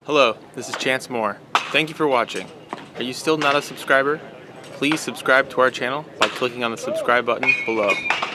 Hello, this is Chance Moore. Thank you for watching. Are you still not a subscriber? Please subscribe to our channel by clicking on the subscribe button below.